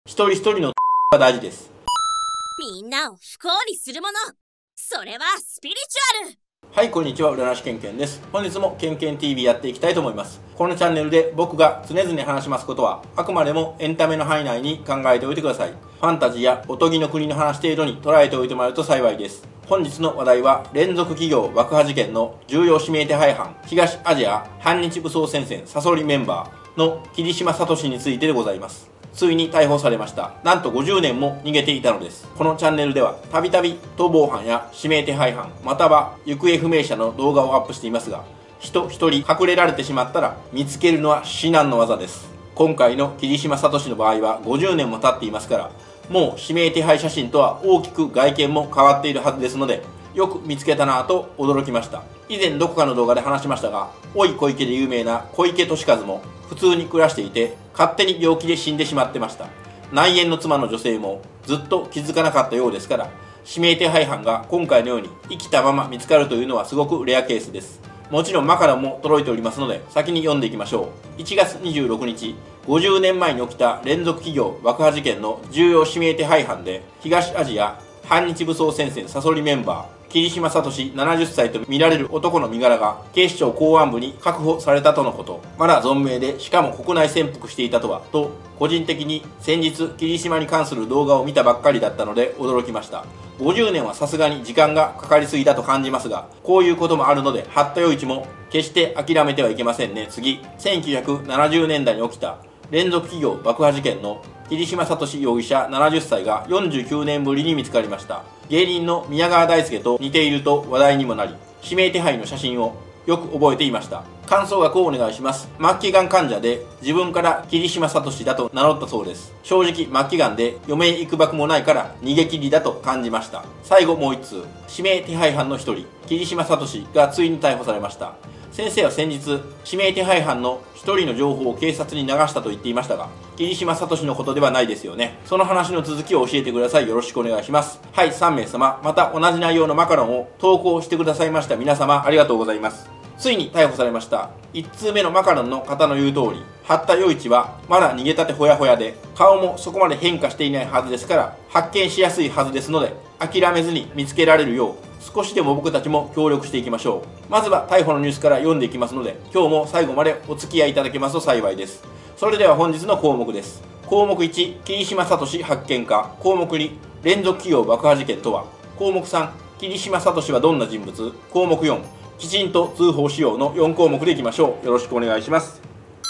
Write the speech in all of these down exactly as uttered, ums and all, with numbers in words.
一人一人のが大事です。 みんなを不幸にするもの、それはスピリチュアル。 はい、こんにちは、占い師けんけんです。本日もけんけん ティーブイ やっていきたいと思います。このチャンネルで僕が常々話しますことは、あくまでもエンタメの範囲内に考えておいてください。ファンタジーやおとぎの国の話程度に捉えておいてもらえると幸いです。本日の話題は、連続企業爆破事件の重要指名手配犯、東アジア反日武装戦線サソリメンバーの桐島聡についてでございます。ついに逮捕されました。なんとごじゅうねんも逃げていたのです。このチャンネルではたびたび逃亡犯や指名手配犯または行方不明者の動画をアップしていますが、人一人隠れられてしまったら見つけるのは至難の業です。今回の桐島聡の場合はごじゅうねんも経っていますから、もう指名手配写真とは大きく外見も変わっているはずですので、よく見つけたなぁと驚きました。以前どこかの動画で話しましたが、おい小池で有名な小池俊和も普通に暮らしていて、勝手に病気で死んでしまってました。内縁の妻の女性もずっと気づかなかったようですから、指名手配犯が今回のように生きたまま見つかるというのはすごくレアケースです。もちろんマカロンも届いておりますので、先に読んでいきましょう。いちがつにじゅうろくにち、ごじゅうねんまえに起きた連続企業爆破事件の重要指名手配犯で、東アジア反日武装戦線サソリメンバー桐島聡ななじゅっさいとみられる男の身柄が警視庁公安部に確保されたとのこと。まだ存命で、しかも国内潜伏していたとはと、個人的に先日桐島に関する動画を見たばっかりだったので驚きました。ごじゅうねんはさすがに時間がかかりすぎだと感じますが、こういうこともあるので八田余一も決して諦めてはいけませんね。次、せんきゅうひゃくななじゅうねんだいに起きた連続企業爆破事件の桐島聡容疑者ななじゅっさいがよんじゅうきゅうねんぶりに見つかりました。芸人の宮川大輔と似ていると話題にもなり、指名手配の写真をよく覚えていました。感想額をお願いします。末期がん患者で自分から桐島聡だと名乗ったそうです。正直末期がんで余命いくばくもないから逃げ切りだと感じました。最後もう一通、指名手配犯の一人桐島聡がついに逮捕されました。先生は先日、指名手配犯の一人の情報を警察に流したと言っていましたが、桐島聡のことではないですよね。その話の続きを教えてください。よろしくお願いします。はい、さんめいさま、また同じ内容のマカロンを投稿してくださいました皆様、ありがとうございます。ついに逮捕されました。いち通目のマカロンの方の言う通り、八田余一はまだ逃げたてほやほやで、顔もそこまで変化していないはずですから、発見しやすいはずですので、諦めずに見つけられるよう、少しでも僕たちも協力していきましょう。まずは逮捕のニュースから読んでいきますので、今日も最後までお付き合いいただけますと幸いです。それでは本日の項目です。項目いち、桐島聡発見か。項目に、連続企業爆破事件とは。項目さん、桐島聡はどんな人物。項目よん、きちんと通報しようのよん項目でいきましょう。よろしくお願いします。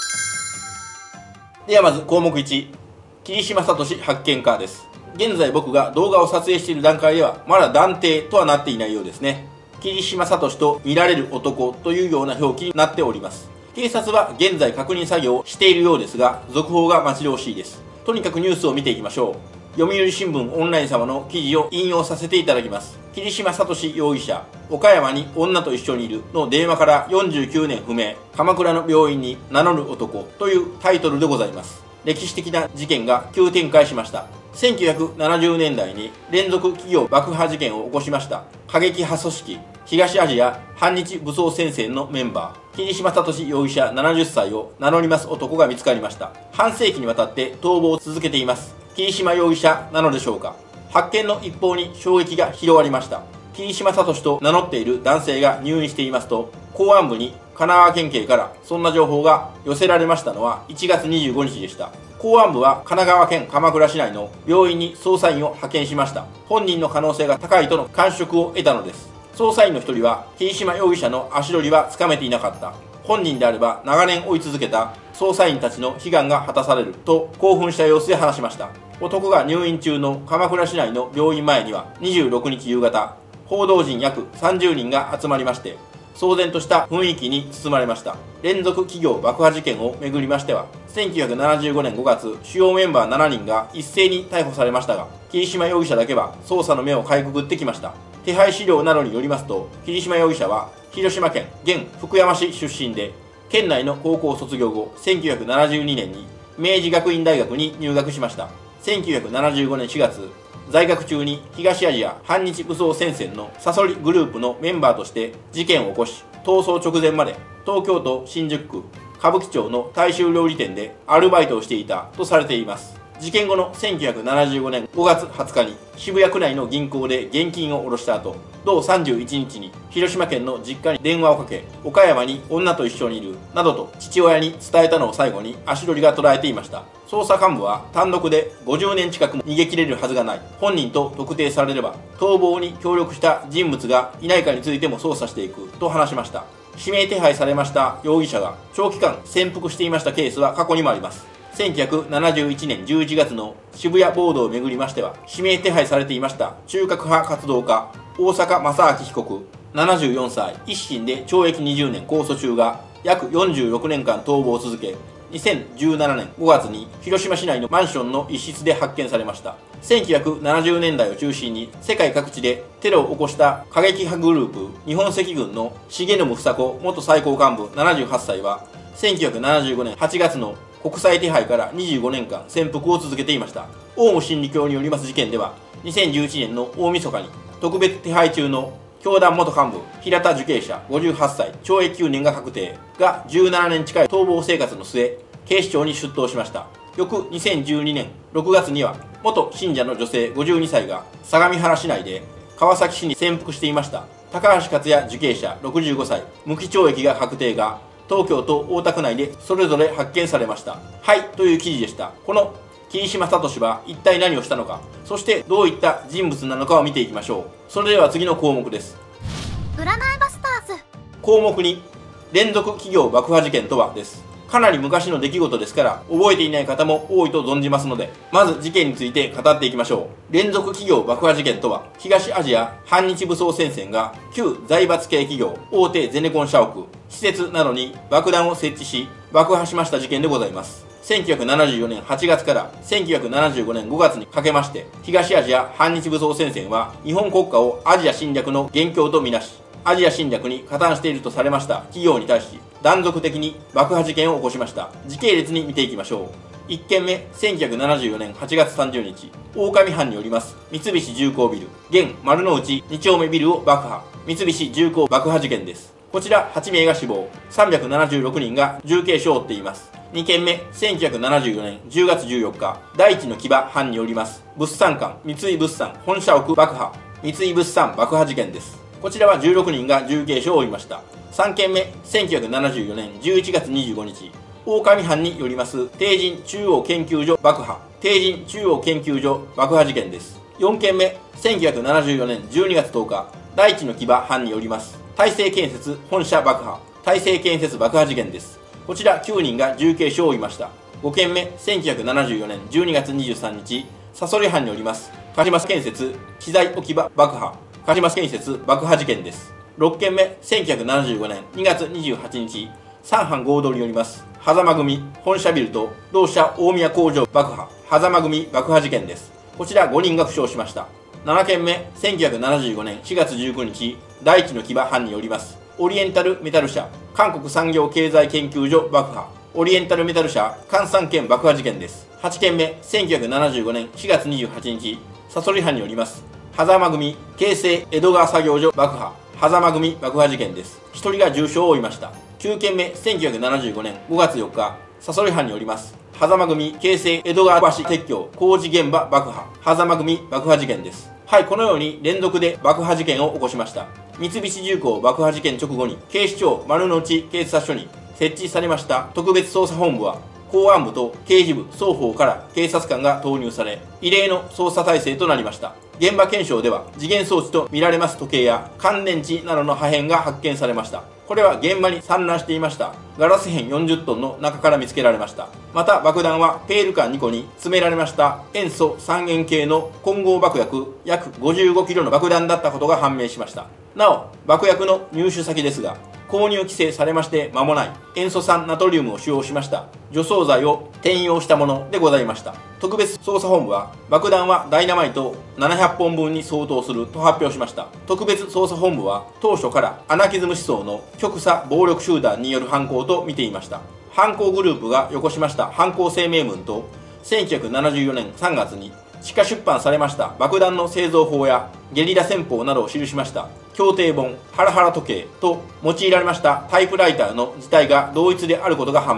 ではまず項目いち、桐島聡発見かです。現在僕が動画を撮影している段階ではまだ断定とはなっていないようですね。桐島聡と見られる男というような表記になっております。警察は現在確認作業をしているようですが、続報が待ち遠しいです。とにかくニュースを見ていきましょう。読売新聞オンライン様の記事を引用させていただきます。桐島聡容疑者、岡山に女と一緒にいるの電話からよんじゅうきゅうねん不明、鎌倉の病院に名乗る男というタイトルでございます。歴史的な事件が急展開しました。せんきゅうひゃくななじゅうねんだいに連続企業爆破事件を起こしました過激派組織東アジア反日武装戦線のメンバー桐島聡容疑者ななじゅっさいを名乗ります男が見つかりました。半世紀にわたって逃亡を続けています。桐島容疑者なのでしょうか。発見の一報に衝撃が広がりました。桐島聡と名乗っている男性が入院していますと、公安部に神奈川県警からそんな情報が寄せられましたのはいちがつにじゅうごにちでした。公安部は神奈川県鎌倉市内の病院に捜査員を派遣しました。本人の可能性が高いとの感触を得たのです。捜査員の一人は、桐島容疑者の足取りはつかめていなかった。本人であれば長年追い続けた捜査員たちの悲願が果たされると興奮した様子で話しました。男が入院中の鎌倉市内の病院前にはにじゅうろくにち夕方、報道陣約さんじゅうにんが集まりまして、騒然とした雰囲気に包まれました。連続企業爆破事件をめぐりましては、せんきゅうひゃくななじゅうごねんごがつ、主要メンバーしちにんが一斉に逮捕されましたが、桐島容疑者だけは捜査の目をかいくぐってきました。手配資料などによりますと、桐島容疑者は広島県現福山市出身で、県内の高校卒業後、せんきゅうひゃくななじゅうにねんに明治学院大学に入学しました。せんきゅうひゃくななじゅうごねんしがつ、在学中に東アジア反日武装戦線のサソリグループのメンバーとして事件を起こし、逃走直前まで東京都新宿区歌舞伎町の大衆料理店でアルバイトをしていたとされています。 事件後のせんきゅうひゃくななじゅうごねんごがつはつかに渋谷区内の銀行で現金を下ろした後、同さんじゅういちにちに広島県の実家に電話をかけ、岡山に女と一緒にいるなどと父親に伝えたのを最後に足取りが途絶えていました。捜査幹部は単独でごじゅうねん近くも逃げ切れるはずがない、本人と特定されれば逃亡に協力した人物がいないかについても捜査していくと話しました。指名手配されました容疑者が長期間潜伏していましたケースは過去にもあります。せんきゅうひゃくななじゅういちねんじゅういちがつの渋谷暴動をめぐりましては、指名手配されていました中核派活動家大坂正明被告ななじゅうよんさい、一審で懲役にじゅうねん控訴中が約よんじゅうろくねんかん逃亡を続け、にせんじゅうななねんごがつに広島市内のマンションの一室で発見されました。せんきゅうひゃくななじゅうねんだいを中心に世界各地でテロを起こした過激派グループ日本赤軍の重信房子元最高幹部ななじゅうはっさいはせんきゅうひゃくななじゅうごねんはちがつの国際手配からにじゅうごねんかん潜伏を続けていました。オウム真理教によります事件ではにせんじゅういちねんの大晦日に特別手配中の教団元幹部平田受刑者ごじゅうはっさい、懲役きゅうねんが確定がじゅうななねん近い逃亡生活の末、警視庁に出頭しました。翌にせんじゅうにねんろくがつには元信者の女性ごじゅうにさいが相模原市内で川崎市に潜伏していました高橋克也受刑者ろくじゅうごさい、無期懲役が確定が東京と大田区内でそれぞれ発見されました。はいという記事でした。この霧島聡は一体何をしたのか、そしてどういった人物なのかを見ていきましょう。それでは次の項目です。 占いバスターズ。 項目に、連続企業爆破事件とはです。かなり昔の出来事ですから覚えていない方も多いと存じますので、まず事件について語っていきましょう。連続企業爆破事件とは、東アジア反日武装戦線が旧財閥系企業大手ゼネコン社屋施設などに爆弾を設置し爆破しました事件でございます。せんきゅうひゃくななじゅうよねんはちがつからせんきゅうひゃくななじゅうごねんごがつにかけまして、東アジア反日武装戦線は日本国家をアジア侵略の元凶とみなし、アジア侵略に加担しているとされました企業に対し断続的に爆破事件を起こしました。時系列に見ていきましょう。いっけんめ、せんきゅうひゃくななじゅうよねんはちがつさんじゅうにち、大上藩によります三菱重工ビル現丸の内に丁目ビルを爆破、三菱重工爆破事件です。こちらはちめいが死亡、さんびゃくななじゅうろくにんが重軽傷を負っています。にけんめ、せんきゅうひゃくななじゅうよねんじゅうがつじゅうよっか、第一の騎馬藩によります物産館三井物産本社屋爆破、三井物産爆破事件です。こちらはじゅうろくにんが重軽傷を負いました。さんけんめ、せんきゅうひゃくななじゅうよねんじゅういちがつにじゅうごにち、大上藩によります帝人中央研究所爆破、帝人中央研究所爆破事件です。よんけんめ、せんきゅうひゃくななじゅうよねんじゅうにがつとおか、第一の騎馬藩によります大成建設本社爆破、大成建設爆破事件です。こちらきゅうにんが重軽傷を負いました。ごけんめ、せんきゅうひゃくななじゅうよねんじゅうにがつにじゅうさんにち、さそり藩によります鹿島建設資材置き場爆破、鹿島建設爆破事件です。ろっけんめ、せんきゅうひゃくななじゅうごねんにがつにじゅうはちにち、三藩合同によります狭間組本社ビルと同社大宮工場爆破、狭間組爆破事件です。こちらごにんが負傷しました。ななけんめ、せんきゅうひゃくななじゅうごねんしがつじゅうくにち、第一の騎馬藩によりますオリエンタルメタル社韓国産業経済研究所爆破、オリエンタルメタル社関三県爆破事件です。はちけんめ、せんきゅうひゃくななじゅうごねんしがつにじゅうはちにち、さそり藩によります狭間組京成江戸川作業所爆破、狭間組爆破事件です。ひとりが重傷を負いました。きゅうけんめ、せんきゅうひゃくななじゅうごねんごがつよっか、さそり藩によります狭間組京成江戸川橋撤去工事現場爆破、狭間組爆破事件です。はい、このように連続で爆破事件を起こしました。三菱重工爆破事件直後に警視庁丸の内警察署に設置されました特別捜査本部は公安部と刑事部双方から警察官が投入され、異例の捜査体制となりました。現場検証では時限装置とみられます時計や乾電池などの破片が発見されました。これは現場に散乱していましたガラス片よんじゅっトンの中から見つけられました。また爆弾はペール缶にこに詰められました塩素三塩系の混合爆薬約ごじゅうごキロの爆弾だったことが判明しました。なお爆薬の入手先ですが、購入規制されまして間もない塩素酸ナトリウムを使用しました除草剤を転用したものでございました。特別捜査本部は爆弾はダイナマイトななひゃっぽんぶんに相当すると発表しました。特別捜査本部は当初からアナキズム思想の極左暴力集団による犯行と見ていました。犯行グループがよこしました犯行声明文とせんきゅうひゃくななじゅうよねんさんがつに地下出版されました爆弾の製造法やゲリラ戦法などを記しました協定本ハラハラ時計と用いられましたタイプライターの字体が同一であることが判明。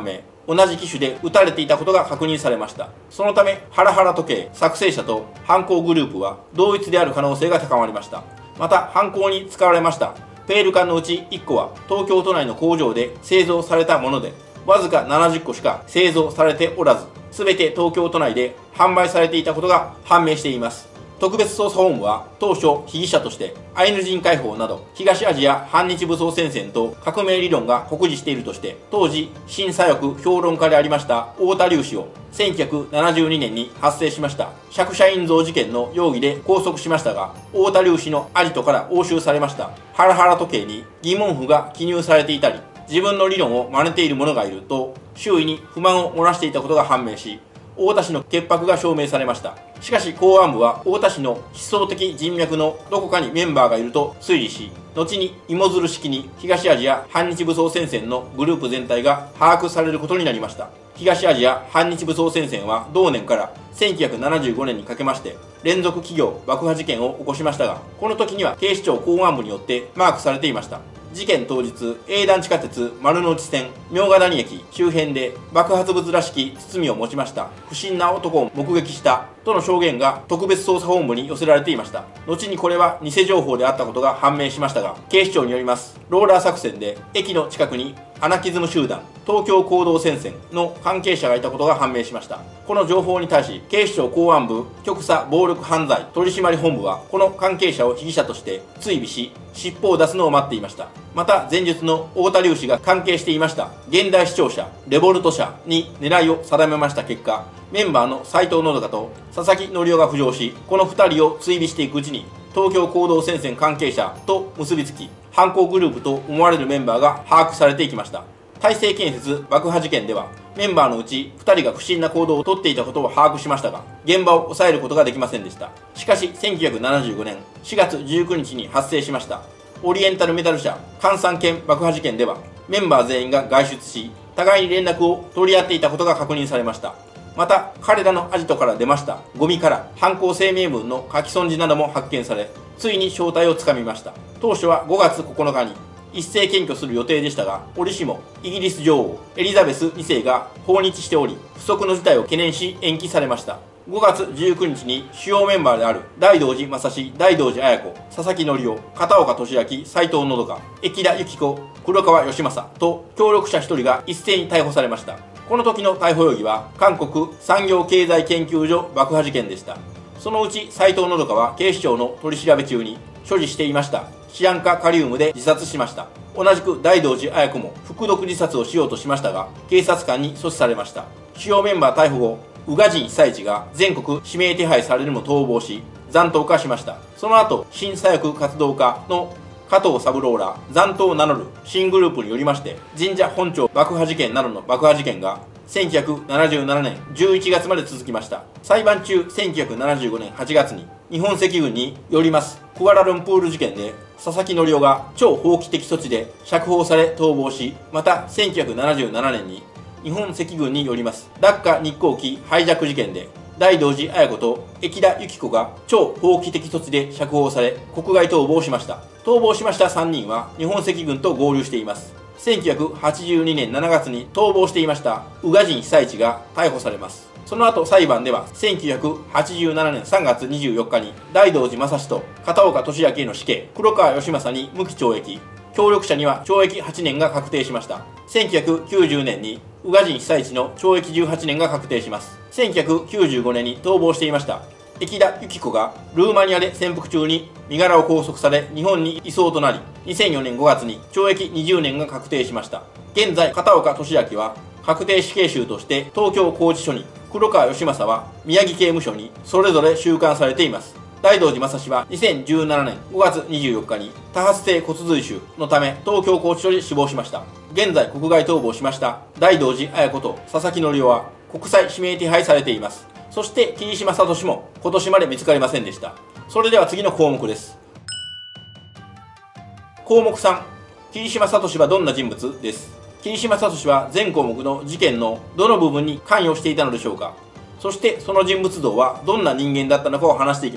同じ機種で撃たれていたことが確認されました。そのためハラハラ時計作成者と犯行グループは同一である可能性が高まりました。また犯行に使われましたペール缶のうちいっこは東京都内の工場で製造されたもので、わずかななじゅっこしか製造されておらず、全て東京都内で販売されていたことが判明しています。特別捜査本部は当初被疑者としてアイヌ人解放など東アジア反日武装戦線と革命理論が酷似しているとして、当時新左翼評論家でありました太田隆氏をせんきゅうひゃくななじゅうにねんに発生しました釈社院像事件の容疑で拘束しましたが、太田隆氏のアジトから押収されましたハラハラ時計に疑問符が記入されていたり、自分の理論を真似ている者がいると周囲に不満を漏らしていたことが判明し、太田氏の潔白が証明されました。しかし公安部は太田氏の思想的人脈のどこかにメンバーがいると推理し、後に芋づる式に東アジア反日武装戦線のグループ全体が把握されることになりました。東アジア反日武装戦線は同年からせんきゅうひゃくななじゅうごねんにかけまして連続企業爆破事件を起こしましたが、この時には警視庁公安部によってマークされていました。事件当日、営団地下鉄丸の内線茗荷谷駅周辺で爆発物らしき包みを持ちました不審な男を目撃したとの証言が特別捜査本部に寄せられていました。後にこれは偽情報であったことが判明しましたが、警視庁によりますローラー作戦で駅の近くにアナキズム集団東京行動戦線の関係者がいたことが判明しました。この情報に対し警視庁公安部局査暴力犯罪取締本部はこの関係者を被疑者として追尾し尻尾を出すのを待っていました。また前述の太田隆氏が関係していました現代視聴者レボルト社に狙いを定めました結果、メンバーの斉藤のどかと佐々木則夫が浮上し、このふたりを追尾していくうちに東京行動戦線関係者と結びつき、犯行グループと思われるメンバーが把握されていきました。大成建設爆破事件ではメンバーのうちふたりが不審な行動をとっていたことを把握しましたが、現場を抑えることができませんでした。しかしせんきゅうひゃくななじゅうごねんしがつじゅうくにちに発生しましたオリエンタルメタル社関山県爆破事件ではメンバー全員が外出し、互いに連絡を取り合っていたことが確認されました。また彼らのアジトから出ましたゴミから犯行声明文の書き損じなども発見され、ついに正体をつかみました。当初はごがつここのかに一斉検挙する予定でしたが、折しもイギリス女王エリザベスにせいが訪日しており不測の事態を懸念し延期されました。ごがつじゅうくにちに主要メンバーである大道寺正史、大道寺綾子、佐々木則夫、片岡俊明、斉藤のどか、駅田由紀子、黒川義正と協力者ひとりが一斉に逮捕されました。この時の逮捕容疑は韓国産業経済研究所爆破事件でした。そのうち斉藤のどかは警視庁の取り調べ中に所持していましたシアン化カリウムで自殺しました。同じく大道寺綾子も服毒自殺をしようとしましたが警察官に阻止されました。主要メンバー逮捕後、宇賀神久一が全国指名手配されるも逃亡し残党化しました。その後新左翼活動家の加藤三郎ら残党を名乗る新グループによりまして神社本庁爆破事件などの爆破事件がせんきゅうひゃくななじゅうななねんじゅういちがつまで続きました。裁判中せんきゅうひゃくななじゅうごねんはちがつに日本赤軍によりますクアラルンプール事件で佐々木則夫が超法規的措置で釈放され逃亡し、またせんきゅうひゃくななじゅうななねんに日本赤軍によりますダッカ日航機ハイジャック事件で大道寺綾子と駅田由紀子が超法規的措置で釈放され国外逃亡しました。逃亡しましたさんにんは日本赤軍と合流しています。せんきゅうひゃくはちじゅうにねんしちがつに逃亡していました宇賀神久一が逮捕されます。その後裁判ではせんきゅうひゃくはちじゅうななねんさんがつにじゅうよっかに大道寺正史と片岡俊明への死刑、黒川義正に無期懲役、協力者には懲役はちねんが確定しました。せんきゅうひゃくきゅうじゅうねんに宇賀神久一の懲役じゅうはちねんが確定します。せんきゅうひゃくきゅうじゅうごねんに逃亡していました駅田由紀子がルーマニアで潜伏中に身柄を拘束され日本に移送となり、にせんよねんごがつに懲役にじゅうねんが確定しました。現在片岡俊明は確定死刑囚として東京拘置所に、黒川義正は宮城刑務所にそれぞれ収監されています。大道寺正史はにせんじゅうななねんごがつにじゅうよっかに多発性骨髄腫のため東京拘置所で死亡しました。現在国外逃亡しました大道寺綾子と佐々木則夫は国際指名手配されています。そして霧島聡も今年まで見つかりませんでした。それでは次の項目です。項目さん、霧島聡はどんな人物です。霧島聡は全項目の事件のどの部分に関与していたのでしょうか。そしてその人物像はどんな人間だったのかを話していきます。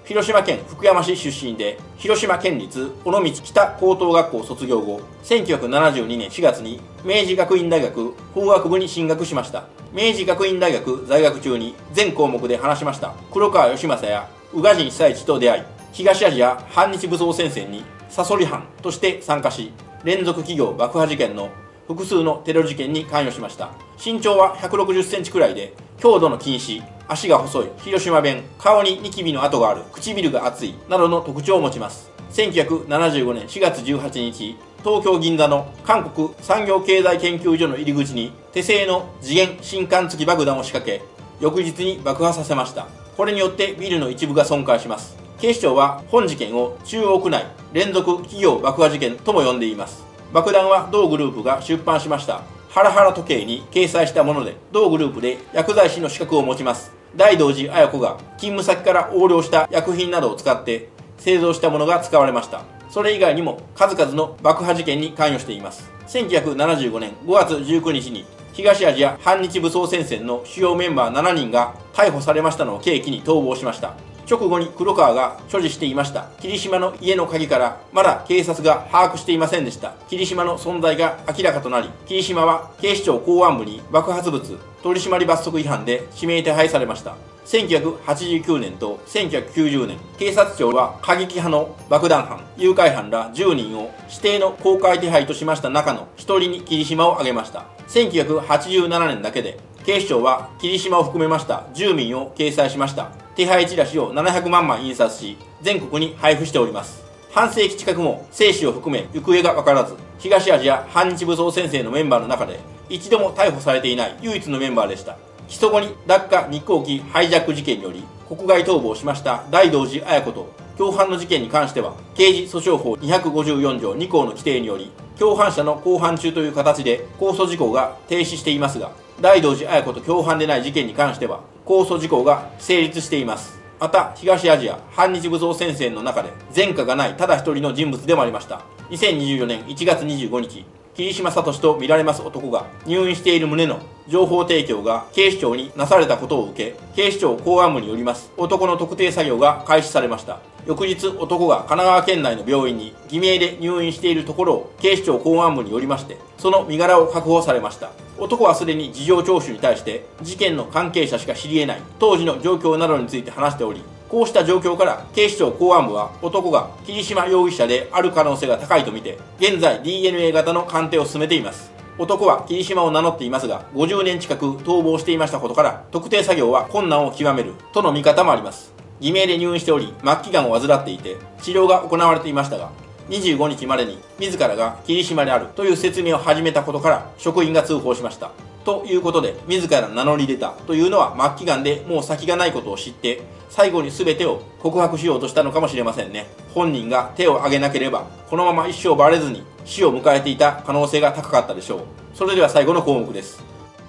広島県福山市出身で、広島県立尾道北高等学校卒業後、せんきゅうひゃくななじゅうにねんしがつに明治学院大学法学部に進学しました。明治学院大学在学中に全項目で話しました黒川義政や宇賀神久一と出会い、東アジア反日武装戦線にサソリ班として参加し、連続企業爆破事件の複数のテロ事件に関与しました。身長はひゃくろくじゅっセンチくらいで、強度の近視、足が細い、広島弁、顔にニキビの跡がある、唇が厚いなどの特徴を持ちます。せんきゅうひゃくななじゅうごねんしがつじゅうはちにち、東京銀座の韓国産業経済研究所の入り口に手製の次元新艦付き爆弾を仕掛け、翌日に爆破させました。これによってビルの一部が損壊します。警視庁は本事件を中央区内連続企業爆破事件とも呼んでいます。爆弾は同グループが出版しましたハラハラ時計に掲載したもので、同グループで薬剤師の資格を持ちます。大道寺綾子が勤務先から横領した薬品などを使って製造したものが使われました。それ以外にも数々の爆破事件に関与しています。せんきゅうひゃくななじゅうごねんごがつじゅうくにちに東アジア反日武装戦線の主要メンバーななにんが逮捕されましたのを契機に逃亡しました。直後に黒川が所持していました霧島の家の鍵からまだ警察が把握していませんでした霧島の存在が明らかとなり、霧島は警視庁公安部に爆発物取締罰則違反で指名手配されました。せんきゅうひゃくはちじゅうきゅうねんとせんきゅうひゃくきゅうじゅうねん、警察庁は過激派の爆弾犯、誘拐犯らじゅうにんを指定の公開手配としました中のひとりに霧島を挙げました。せんきゅうひゃくはちじゅうななねんだけで警視庁は霧島を含めましたじゅうみんを掲載しました。手配チラシをななひゃくまんまい印刷し、全国に配布しております。半世紀近くも生死を含め行方が分からず、東アジア反日武装戦線のメンバーの中で一度も逮捕されていない唯一のメンバーでした。起訴後にダッカ日航機ハイジャック事件により国外逃亡しました大道寺綾子と共犯の事件に関しては刑事訴訟法にひゃくごじゅうよんじょうにこうの規定により共犯者の公判中という形で控訴事項が停止していますが、大道寺綾子と共犯でない事件に関しては控訴事項が成立しています。また東アジア反日武装戦線の中で前科がないただ一人の人物でもありました。にせんにじゅうよねんいちがつにじゅうごにち、霧島聡と見られます男が入院している旨の情報提供が警視庁になされたことを受け、警視庁公安部によります男の特定作業が開始されました。翌日、男が神奈川県内の病院に偽名で入院しているところを警視庁公安部によりましてその身柄を確保されました。男はすでに事情聴取に対して事件の関係者しか知り得ない当時の状況などについて話しており、こうした状況から警視庁公安部は男が霧島容疑者である可能性が高いとみて現在 ディーエヌエー 型の鑑定を進めています。男は霧島を名乗っていますがごじゅうねん近く逃亡していましたことから特定作業は困難を極めるとの見方もあります。偽名で入院しており末期がんを患っていて治療が行われていましたが、にじゅうごにちまでに自らが霧島であるという説明を始めたことから職員が通報しました。ということで自ら名乗り出たというのは末期がんでもう先がないことを知って最後に全てを告白しようとしたのかもしれませんね。本人が手を挙げなければこのまま一生バレずに死を迎えていた可能性が高かったでしょう。それでは最後の項目です。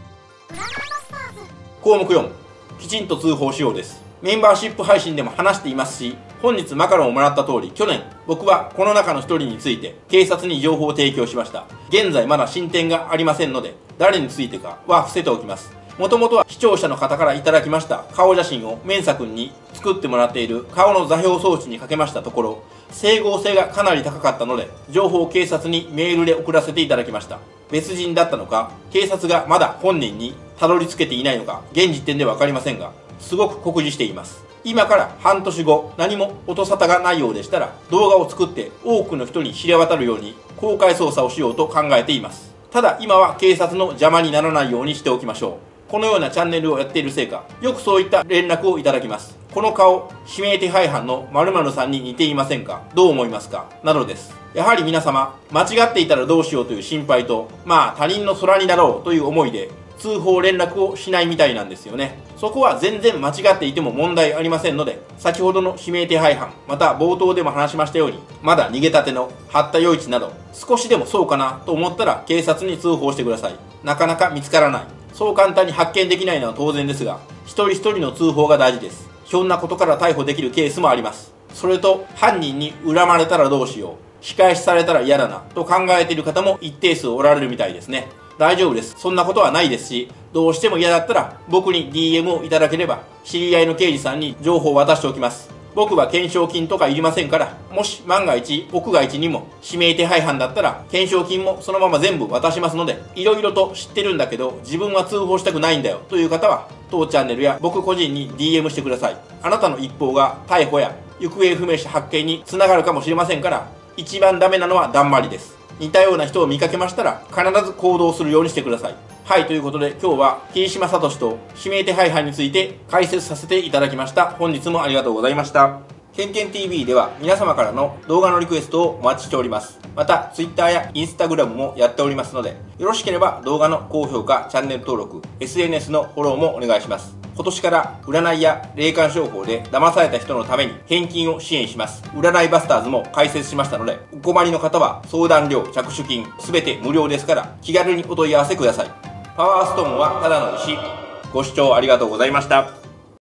項目よん、きちんと通報しようです。メンバーシップ配信でも話していますし、本日マカロンをもらった通り去年僕はこの中の一人について警察に情報を提供しました。現在まだ進展がありませんので誰についてかは伏せておきます。もともとは視聴者の方からいただきました顔写真をメンサ君に作ってもらっている顔の座標装置にかけましたところ、整合性がかなり高かったので情報を警察にメールで送らせていただきました。別人だったのか警察がまだ本人にたどり着けていないのか現時点では分かりませんが、すごく酷似しています。今から半年後何も音沙汰がないようでしたら動画を作って多くの人に知れ渡るように公開捜査をしようと考えています。ただ今は警察の邪魔にならないようにしておきましょう。このようなチャンネルをやっているせいかよくそういった連絡をいただきます。この顔指名手配犯の〇〇さんに似ていませんか、どう思いますかなどです。やはり皆様間違っていたらどうしようという心配と、まあ他人の空になろうという思いで通報連絡をしないみたいなんですよね。そこは全然間違っていても問題ありませんので、先ほどの指名手配犯また冒頭でも話しましたようにまだ逃げたての八田余一など少しでもそうかなと思ったら警察に通報してください。なかなか見つからない、そう簡単に発見できないのは当然ですが一人一人の通報が大事です。ひょんなことから逮捕できるケースもあります。それと犯人に恨まれたらどうしよう、仕返しされたら嫌だなと考えている方も一定数おられるみたいですね。大丈夫です。そんなことはないですし、どうしても嫌だったら僕に ディーエム をいただければ知り合いの刑事さんに情報を渡しておきます。 僕は懸賞金とかいりませんから、もし万が一億が一にも指名手配犯だったら懸賞金もそのまま全部渡しますので、いろいろと知ってるんだけど自分は通報したくないんだよという方は当チャンネルや僕個人に ディーエム してください。あなたの一報が逮捕や行方不明者発見につながるかもしれませんから、一番ダメなのはだんまりです。似たような人を見かけましたら必ず行動するようにしてください。はい、ということで今日は霧島聡と指名手配犯について解説させていただきました。本日もありがとうございました。ケンケン ティーブイ では皆様からの動画のリクエストをお待ちしております。また Twitter や Instagram もやっておりますので、よろしければ動画の高評価、チャンネル登録、エスエヌエス のフォローもお願いします。今年から占いや霊感商法で騙された人のために返金を支援します。占いバスターズも開設しましたので、お困りの方は相談料、着手金、すべて無料ですから気軽にお問い合わせください。パワーストーンはただの石。ご視聴ありがとうございました。